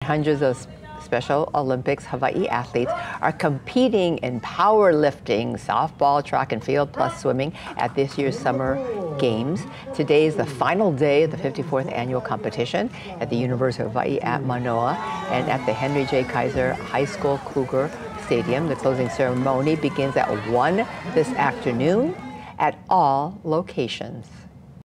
hundreds of Special Olympics Hawaii athletes are competing in powerlifting, softball, track and field, plus swimming at this year's Summer Games. Today is the final day of the 54th annual competition at the University of Hawaii at Manoa and at the Henry J. Kaiser High School Cougar Stadium. The closing ceremony begins at 1 this afternoon at all locations.